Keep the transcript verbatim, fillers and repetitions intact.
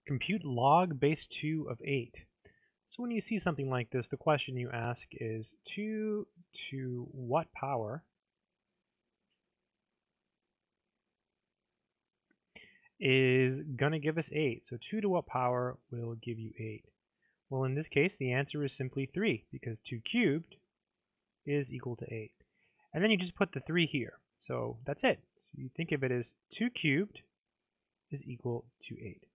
Compute log base two of eight. So when you see something like this, the question you ask is two to what power is going to give us eight? So two to what power will give you eight? Well, in this case, the answer is simply three, because two cubed is equal to eight. And then you just put the three here. So that's it. So you think of it as two cubed is equal to eight.